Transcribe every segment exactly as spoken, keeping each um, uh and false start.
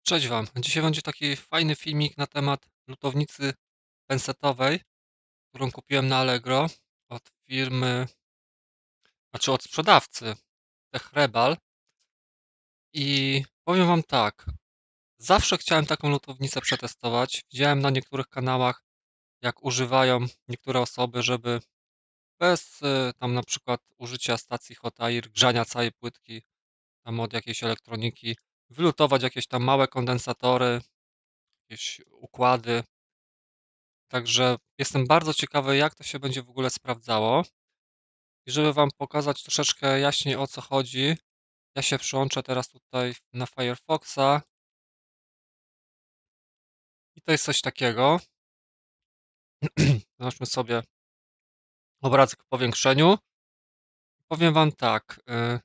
Cześć Wam. Dzisiaj będzie taki fajny filmik na temat lutownicy pensetowej, którą kupiłem na Allegro od firmy, znaczy od sprzedawcy TechRebel. I powiem Wam tak, zawsze chciałem taką lutownicę przetestować. Widziałem na niektórych kanałach, jak używają niektóre osoby, żeby bez y, tam na przykład użycia stacji hot air, grzania całej płytki tam od jakiejś elektroniki, wylutować jakieś tam małe kondensatory, jakieś układy. Także jestem bardzo ciekawy, jak to się będzie w ogóle sprawdzało. I żeby Wam pokazać troszeczkę jaśniej, o co chodzi, ja się przyłączę teraz tutaj na Firefoxa i to jest coś takiego. Zobaczmy sobie obrazek w powiększeniu. Powiem Wam tak, y,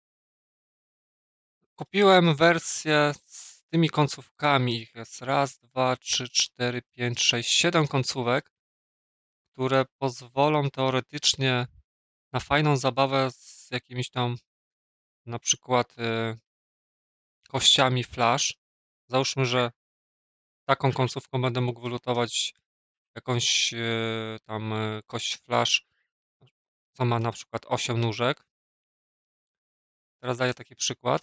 kupiłem wersję z tymi końcówkami. Ich jest raz, dwa, trzy, cztery, pięć, sześć, siedem końcówek, które pozwolą teoretycznie na fajną zabawę z jakimiś tam na przykład y, kościami flash. Załóżmy, że taką końcówką będę mógł wylutować jakąś e, tam e, kość flash, co ma na przykład osiem nóżek. Teraz daję taki przykład.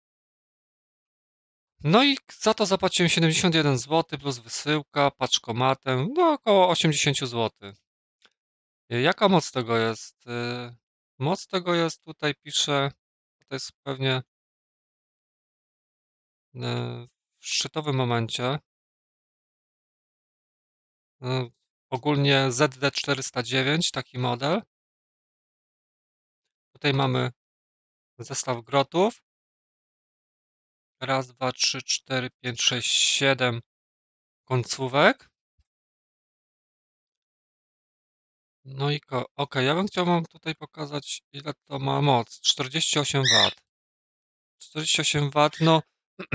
No i za to zapłaciłem siedemdziesiąt jeden złotych plus wysyłka, paczkomatem, no około osiemdziesiąt złotych. E, Jaka moc tego jest? E, Moc tego jest, tutaj pisze, to jest pewnie e, w szczytowym momencie. E, Ogólnie Z D czterysta dziewięć, taki model. Tutaj mamy zestaw grotów. Raz, dwa, trzy, cztery, pięć, sześć, siedem końcówek. No i ko ok, ja bym chciał Wam tutaj pokazać, ile to ma moc. czterdzieści osiem watów. czterdzieści osiem watów, no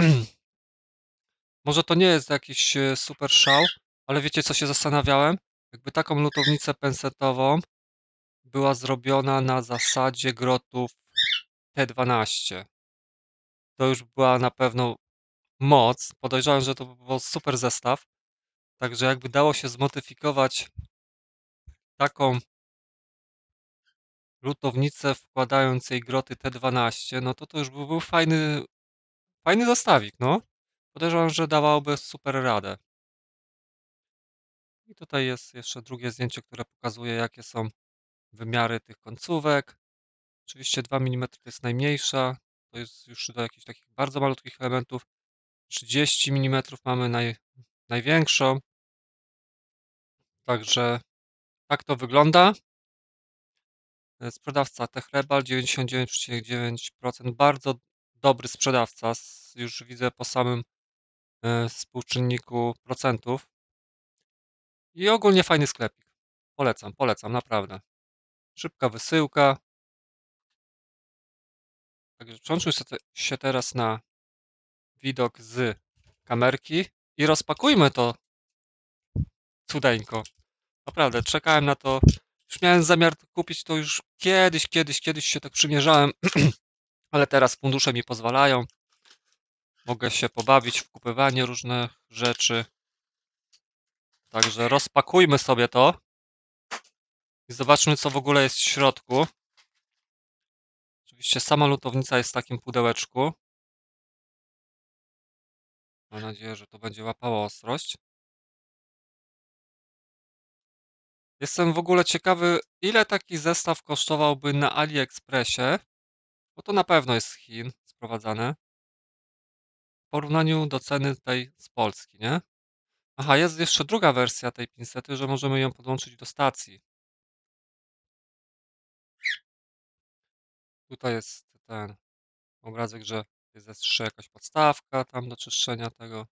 może to nie jest jakiś e, super szał, ale wiecie, co się zastanawiałem? Jakby taką lutownicę pensetową była zrobiona na zasadzie grotów T dwanaście. To już była na pewno moc. Podejrzewam, że to by był super zestaw. Także jakby dało się zmodyfikować taką lutownicę, wkładając jej groty T dwanaście, no to to już by był fajny, fajny zestawik, no. Podejrzewam, że dawałoby super radę. I tutaj jest jeszcze drugie zdjęcie, które pokazuje, jakie są wymiary tych końcówek. Oczywiście dwa milimetry to jest najmniejsza, to jest już do jakichś takich bardzo malutkich elementów. trzydzieści milimetrów mamy naj, największą. Także tak to wygląda. Sprzedawca TechRebel dziewięćdziesiąt dziewięć przecinek dziewięć procent. Bardzo dobry sprzedawca. Już widzę po samym e, współczynniku procentów. I ogólnie fajny sklepik. Polecam, polecam, naprawdę. Szybka wysyłka. Także przełączmy się teraz na widok z kamerki i rozpakujmy to cudeńko. Naprawdę, czekałem na to. Już miałem zamiar kupić to już kiedyś, kiedyś, kiedyś się tak przymierzałem, ale teraz fundusze mi pozwalają. Mogę się pobawić w kupywanie różnych rzeczy. Także rozpakujmy sobie to i zobaczmy, co w ogóle jest w środku. Oczywiście sama lutownica jest w takim pudełeczku. Mam nadzieję, że to będzie łapało ostrość. Jestem w ogóle ciekawy, ile taki zestaw kosztowałby na AliExpressie, bo to na pewno jest z Chin sprowadzane. W porównaniu do ceny tej z Polski, nie? Aha, jest jeszcze druga wersja tej pincety, że możemy ją podłączyć do stacji. Tutaj jest ten obrazek, że jest jeszcze jakaś podstawka tam do czyszczenia tego.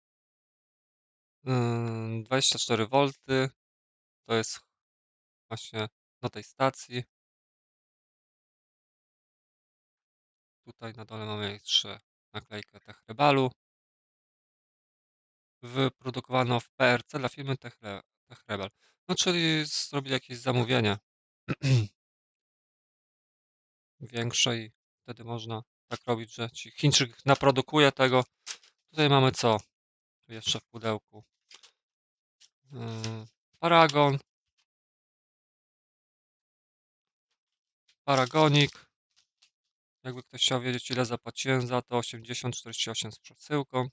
Yy, dwadzieścia cztery wolty. To jest właśnie do tej stacji. Tutaj na dole mamy jeszcze naklejkę TechRebalu. Wyprodukowano w P R C dla firmy Techre TechRebel. No czyli zrobili jakieś zamówienie większe i wtedy można tak robić, że ci Chińczyk naprodukuje tego. Tutaj mamy co? Tu jeszcze w pudełku. Yy, paragon. Paragonik. Jakby ktoś chciał wiedzieć, ile zapłaciłem za to, osiemdziesiąt czterdzieści osiem z przesyłką.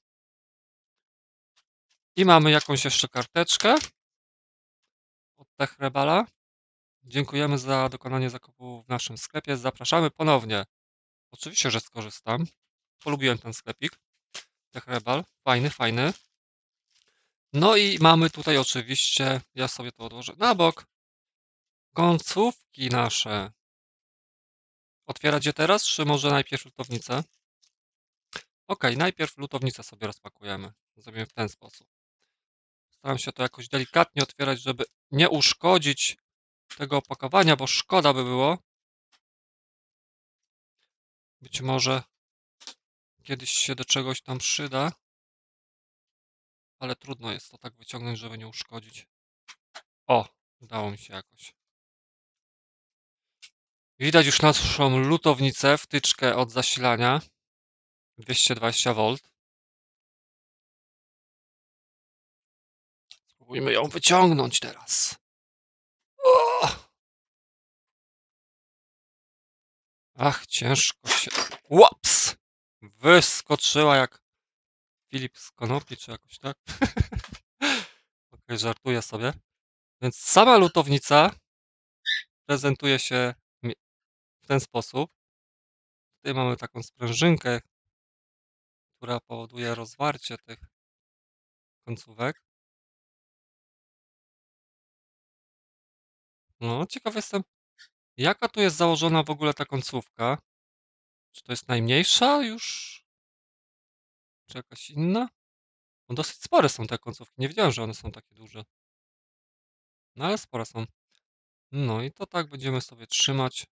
I mamy jakąś jeszcze karteczkę od Techrebala. Dziękujemy za dokonanie zakupu w naszym sklepie. Zapraszamy ponownie. Oczywiście, że skorzystam. Polubiłem ten sklepik. Techrebal. Fajny, fajny. No i mamy tutaj oczywiście, ja sobie to odłożę na bok, końcówki nasze. Otwierać je teraz, czy może najpierw lutownicę? Ok, najpierw lutownicę sobie rozpakujemy. Zrobimy w ten sposób. Staram się to jakoś delikatnie otwierać, żeby nie uszkodzić tego opakowania, bo szkoda by było. Być może kiedyś się do czegoś tam przyda, ale trudno jest to tak wyciągnąć, żeby nie uszkodzić. O, udało mi się jakoś. Widać już naszą lutownicę, wtyczkę od zasilania dwieście dwadzieścia wolt. Spróbujmy ją wyciągnąć teraz. O! Ach, ciężko się... Łaps! Wyskoczyła jak Filip z konopi, czy jakoś tak. Ok, żartuję sobie. Więc sama lutownica prezentuje się w ten sposób. Tutaj mamy taką sprężynkę, która powoduje rozwarcie tych końcówek. No, ciekaw jestem, jaka tu jest założona w ogóle ta końcówka. Czy to jest najmniejsza już? Czy jakaś inna? No dosyć spore są te końcówki. Nie wiedziałem, że one są takie duże. No ale spore są. No i to tak będziemy sobie trzymać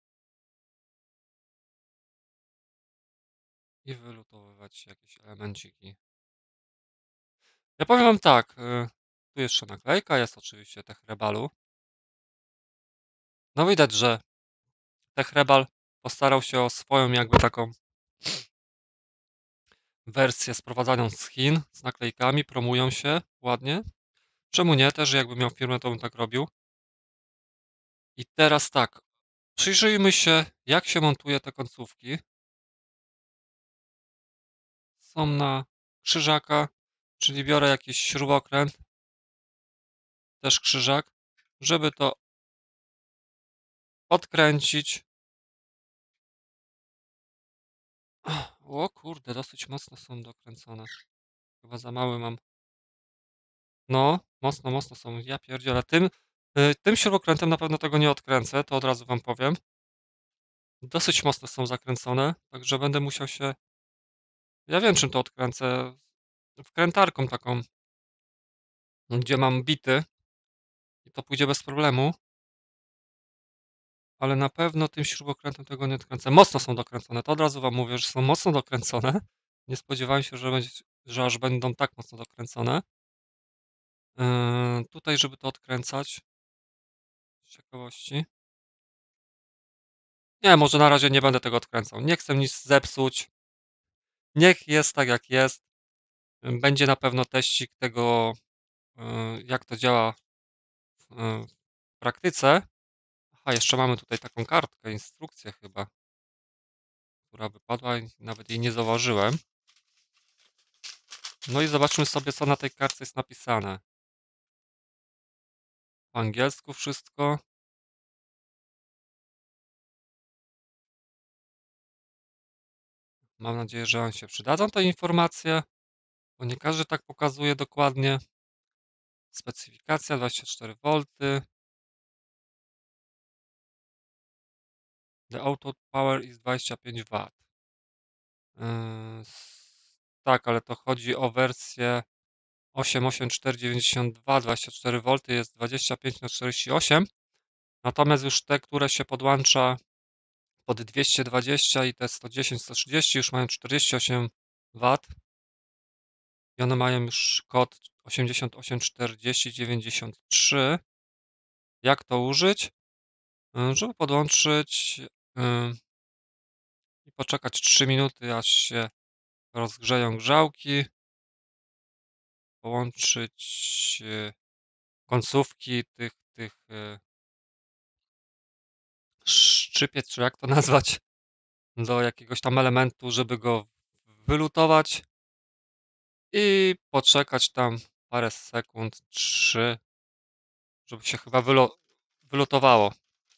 i wylutowywać jakieś elemenciki. Ja powiem wam tak, y, tu jeszcze naklejka jest oczywiście Techrebalu. No widać, że Techrebal postarał się o swoją jakby taką wersję sprowadzaną z Chin, z naklejkami, promują się ładnie. Czemu nie? Też jakbym miał firmę, to bym tak robił. I teraz tak, przyjrzyjmy się, jak się montuje te końcówki. Są na krzyżaka, czyli biorę jakiś śrubokręt, też krzyżak, żeby to odkręcić. O kurde, dosyć mocno są dokręcone. Chyba za mały mam. No, mocno, mocno są. Ja pierdzielę. Tym, y, tym śrubokrętem na pewno tego nie odkręcę, to od razu wam powiem. Dosyć mocno są zakręcone, także będę musiał się... Ja wiem, czym to odkręcę. Wkrętarką taką, gdzie mam bity i to pójdzie bez problemu. Ale na pewno tym śrubokrętem tego nie odkręcę. Mocno są dokręcone, to od razu wam mówię, że są mocno dokręcone. Nie spodziewałem się, że, będzie, że aż będą tak mocno dokręcone. Yy, tutaj, żeby to odkręcać, z ciekawości. Nie, może na razie nie będę tego odkręcał. Nie chcę nic zepsuć. Niech jest tak, jak jest. Będzie na pewno teścik tego, yy, jak to działa w, yy, w praktyce. Aha, jeszcze mamy tutaj taką kartkę, instrukcję chyba, która wypadła i nawet jej nie zauważyłem. No i zobaczmy sobie, co na tej kartce jest napisane. Po angielsku wszystko. Mam nadzieję, że wam się przydadzą te informacje, bo nie każdy tak pokazuje dokładnie. Specyfikacja dwadzieścia cztery wolty. The output power is dwadzieścia pięć watów. Yy, tak, ale to chodzi o wersję osiem osiem cztery dziewięćdziesiąt dwa, dwadzieścia cztery wolty jest dwadzieścia pięć na czterdzieści osiem. Natomiast już te, które się podłącza pod dwieście dwadzieścia i te sto dziesięć, sto trzydzieści już mają czterdzieści osiem watów. I one mają już kod osiemdziesiąt osiem czterdzieści dziewięćdziesiąt trzy. Jak to użyć? Yy, żeby podłączyć yy, i poczekać trzy minuty, aż się rozgrzeją grzałki. połączyć, e, końcówki tych tych, e szczypiec, czy jak to nazwać, do jakiegoś tam elementu, żeby go wylutować i poczekać tam parę sekund, trzy, żeby się chyba wylo wylutowało.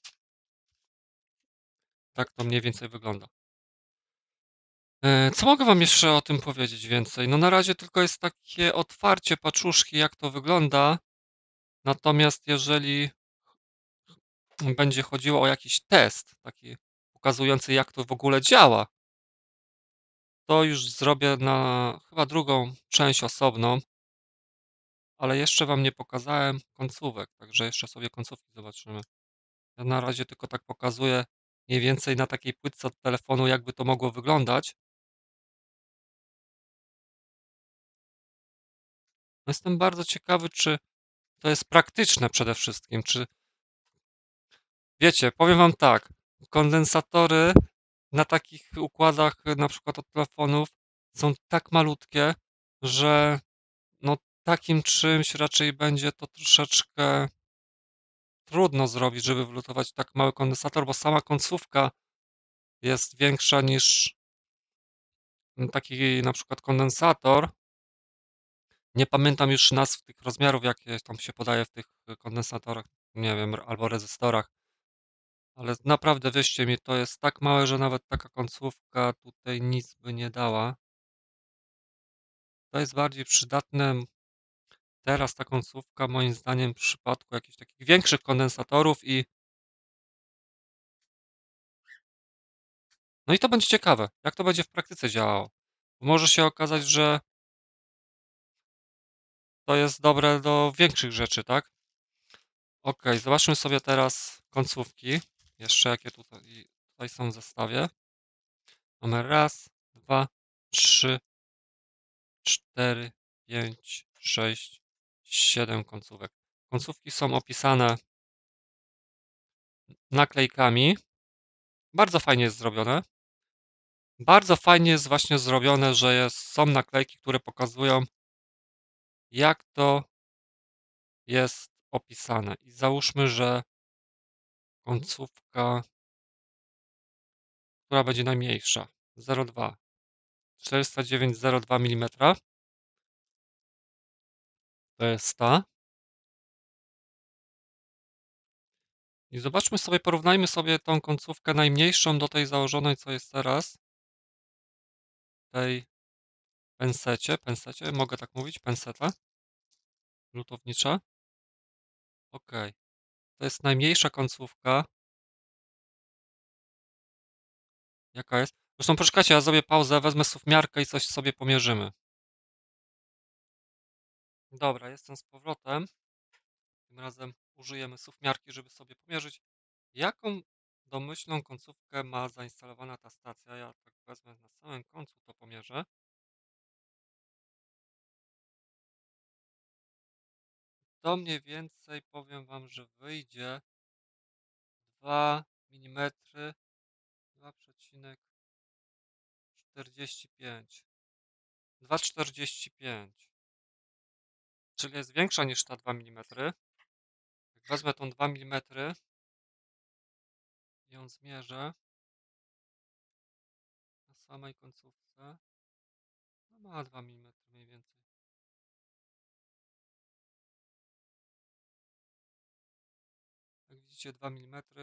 Tak to mniej więcej wygląda. E, co mogę wam jeszcze o tym powiedzieć więcej? No na razie tylko jest takie otwarcie paczuszki, jak to wygląda. Natomiast jeżeli będzie chodziło o jakiś test, taki pokazujący, jak to w ogóle działa, to już zrobię na chyba drugą część osobną. Ale jeszcze wam nie pokazałem końcówek, także jeszcze sobie końcówki zobaczymy. Ja na razie tylko tak pokazuję mniej więcej na takiej płytce od telefonu, jakby to mogło wyglądać. No jestem bardzo ciekawy, czy to jest praktyczne przede wszystkim, czy wiecie, powiem wam tak, kondensatory na takich układach, na przykład od telefonów, są tak malutkie, że no takim czymś raczej będzie to troszeczkę trudno zrobić, żeby wylutować tak mały kondensator, bo sama końcówka jest większa niż taki na przykład kondensator. Nie pamiętam już nazw tych rozmiarów, jakie tam się podaje w tych kondensatorach, nie wiem, albo rezystorach. Ale naprawdę wierzcie mi, to jest tak małe, że nawet taka końcówka tutaj nic by nie dała. To jest bardziej przydatne teraz ta końcówka moim zdaniem w przypadku jakichś takich większych kondensatorów i no i to będzie ciekawe, jak to będzie w praktyce działało. Może się okazać, że to jest dobre do większych rzeczy, tak? Ok, zobaczmy sobie teraz końcówki. Jeszcze jakie tutaj, tutaj są w zestawie. Mamy raz, dwa, trzy, cztery, pięć, sześć, siedem końcówek. Końcówki są opisane naklejkami. Bardzo fajnie jest zrobione. Bardzo fajnie jest właśnie zrobione, że jest, są naklejki, które pokazują, jak to jest opisane. I załóżmy, że końcówka, która będzie najmniejsza, zero przecinek dwa, czterysta dziewięć przecinek zero dwa milimetra, to jest ta. I zobaczmy sobie, porównajmy sobie tą końcówkę najmniejszą do tej założonej, co jest teraz. Tej pensecie, pensecie, mogę tak mówić, penseta lutownicza. Ok, to jest najmniejsza końcówka. Jaka jest? Zresztą poczekajcie, ja zrobię pauzę, wezmę suwmiarkę i coś sobie pomierzymy. Dobra, jestem z powrotem. Tym razem użyjemy suwmiarki, żeby sobie pomierzyć, jaką domyślną końcówkę ma zainstalowana ta stacja. Ja tak wezmę na samym końcu, to pomierzę. To mniej więcej powiem wam, że wyjdzie dwa milimetry, dwa przecinek czterdzieści pięć. dwa przecinek czterdzieści pięć. Czyli jest większa niż ta dwa milimetry. Jak wezmę tą dwa milimetry i ją zmierzę na samej końcówce, no ma dwa milimetry mniej więcej. Jak widzicie, dwa milimetry.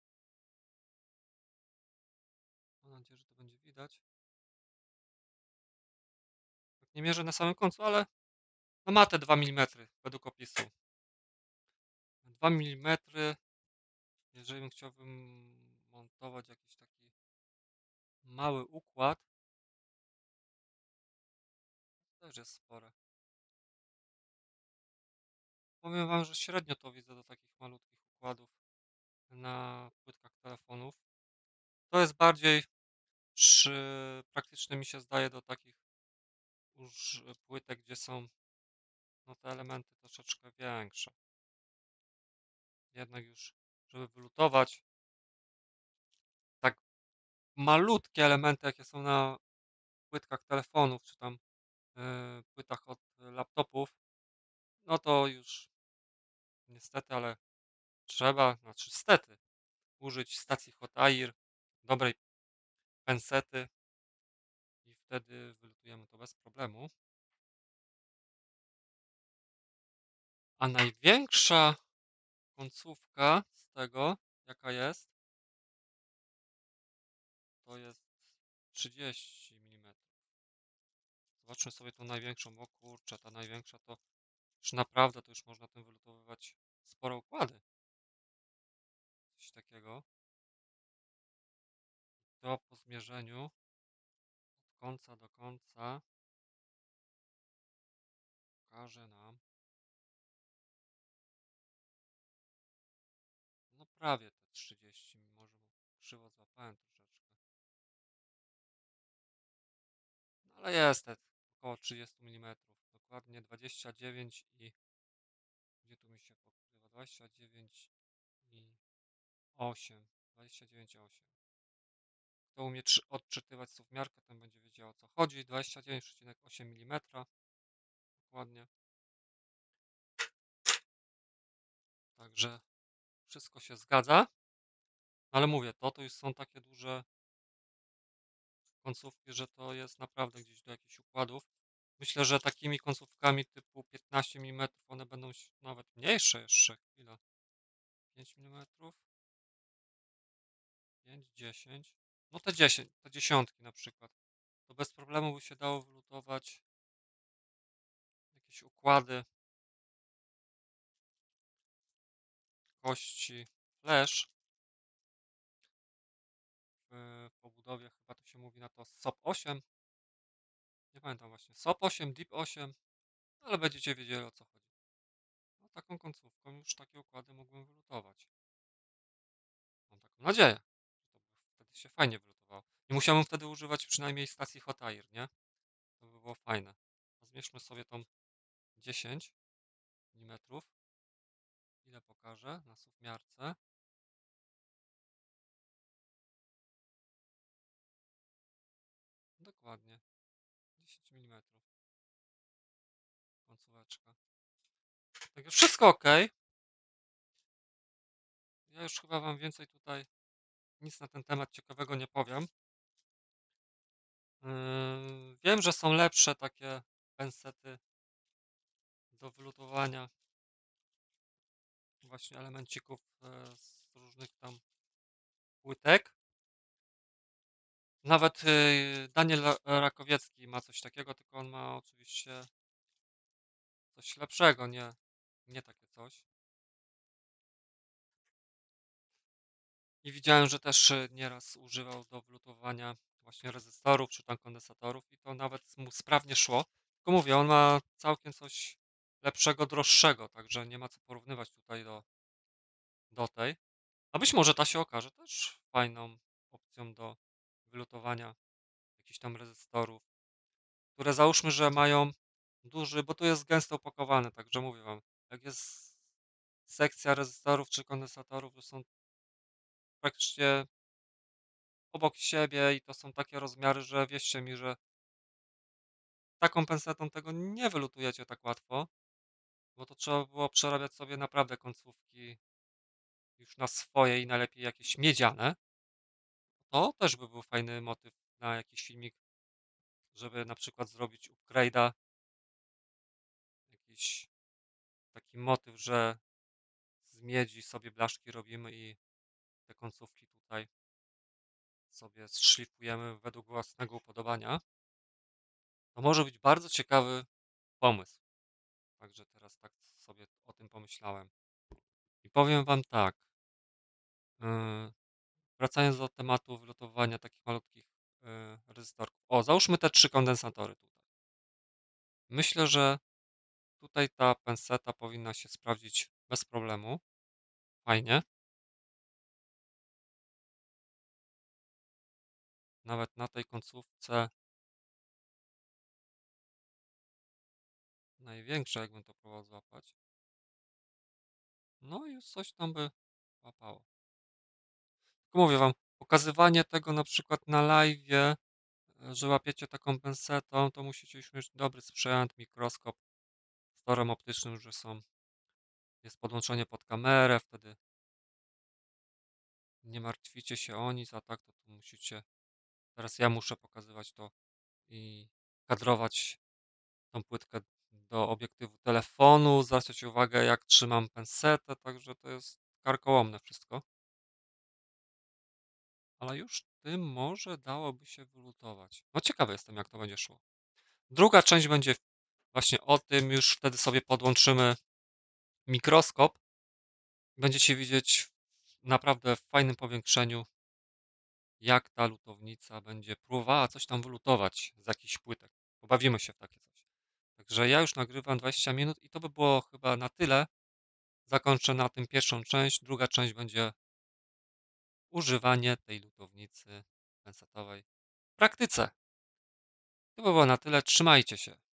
Mam nadzieję, że to będzie widać. Tak nie mierzę na samym końcu, ale no ma te dwa milimetry według opisu. dwa milimetry. Jeżeli bym chciałbym montować jakiś taki mały układ, to też jest spore. Powiem wam, że średnio to widzę do takich malutkich układów na płytkach telefonów. To jest bardziej przy, praktyczne mi się zdaje do takich już płytek, gdzie są no, te elementy troszeczkę większe. Jednak już, żeby wylutować tak malutkie elementy, jakie są na płytkach telefonów, czy tam yy, płytach od laptopów, niestety, ale trzeba, znaczy stety, użyć stacji Hot Air, dobrej pensety i wtedy wylutujemy to bez problemu. A największa końcówka z tego, jaka jest, to jest trzydzieści milimetrów. Zobaczmy sobie tą największą. O kurczę, ta największa to już naprawdę, to już można tym wylutowywać spore układy. Coś takiego. To po zmierzeniu od końca do końca pokaże nam, no prawie te trzydzieści, może krzywo złapałem troszeczkę. No ale jest te około trzydzieści milimetrów. Dokładnie dwadzieścia dziewięć i gdzie tu mi się pokrywa? dwadzieścia dziewięć i osiem. dwadzieścia dziewięć i osiem. Kto umie odczytywać słówmiarkę, ten będzie wiedział, o co chodzi. dwadzieścia dziewięć przecinek osiem milimetra. Dokładnie. Także wszystko się zgadza. Ale mówię, to to już są takie duże końcówki, że to jest naprawdę gdzieś do jakichś układów. Myślę, że takimi końcówkami typu piętnaście milimetrów one będą nawet mniejsze jeszcze. Chwila. pięć milimetrów. pięć, dziesięć. No te dziesięć, te dziesiątki na przykład. To bez problemu by się dało wylutować jakieś układy kości flash. W pobudowie chyba to się mówi na to S O P osiem. Nie pamiętam właśnie. S O P osiem, D I P osiem. Ale będziecie wiedzieli, o co chodzi. No taką końcówką już takie układy mógłbym wylutować. Mam taką nadzieję, że to by wtedy się fajnie wylutowało. Nie musiałbym wtedy używać przynajmniej stacji Hot Air, nie? To by było fajne. Zmierzmy sobie tą dziesięć milimetrów. Ile pokażę na suwmiarce? Dokładnie. dziesięć milimetrów. Końcóweczka. Także wszystko ok. Ja już chyba wam więcej tutaj nic na ten temat ciekawego nie powiem. Yy, wiem, że są lepsze takie pensety do wylutowania właśnie elemencików e, z różnych tam płytek. Nawet yy, Daniel Rakowiecki ma coś takiego, tylko on ma oczywiście coś lepszego, nie, nie takie coś. I widziałem, że też y, nieraz używał do wylutowania właśnie rezystorów czy tam kondensatorów i to nawet mu sprawnie szło. Tylko mówię, on ma całkiem coś lepszego, droższego, także nie ma co porównywać tutaj do, do tej. A być może ta się okaże też fajną opcją do wylutowania jakichś tam rezystorów, które załóżmy, że mają duży, bo tu jest gęsto opakowane, także mówię wam, jak jest sekcja rezystorów czy kondensatorów, to są praktycznie obok siebie i to są takie rozmiary, że wierzcie mi, że taką pensetą tego nie wylutujecie tak łatwo, bo to trzeba było przerabiać sobie naprawdę końcówki już na swoje i najlepiej jakieś miedziane. To też by był fajny motyw na jakiś filmik, żeby na przykład zrobić upgrade'a, jakiś taki motyw, że z miedzi sobie blaszki robimy i te końcówki tutaj sobie szlifujemy według własnego upodobania. To może być bardzo ciekawy pomysł. Także teraz tak sobie o tym pomyślałem. I powiem wam tak, yy, wracając do tematu wylutowania takich malutkich yy, rezystorków. O, załóżmy te trzy kondensatory tutaj. Myślę, że tutaj ta penseta powinna się sprawdzić bez problemu. Fajnie. Nawet na tej końcówce największej, jakbym to próbował złapać. No i już coś tam by łapało. Tylko mówię wam, pokazywanie tego na przykład na live'ie, że łapiecie taką pensetą, to musicie już mieć dobry sprzęt, mikroskop z torem optycznym, że są jest podłączenie pod kamerę, wtedy nie martwicie się o nic, a tak to tu musicie teraz ja muszę pokazywać to i kadrować tą płytkę do obiektywu telefonu, zwracać uwagę, jak trzymam pensetę, także to jest karkołomne wszystko. Ale już tym może dałoby się wylutować. No ciekawy jestem, jak to będzie szło. Druga część będzie właśnie o tym, już wtedy sobie podłączymy mikroskop. Będziecie widzieć naprawdę w fajnym powiększeniu, jak ta lutownica będzie próbowała coś tam wylutować z jakichś płytek. Pobawimy się w takie coś. Także ja już nagrywam dwadzieścia minut i to by było chyba na tyle. Zakończę na tym pierwszą część. Druga część będzie używanie tej lutownicy pensetowej w praktyce. To by było na tyle. Trzymajcie się.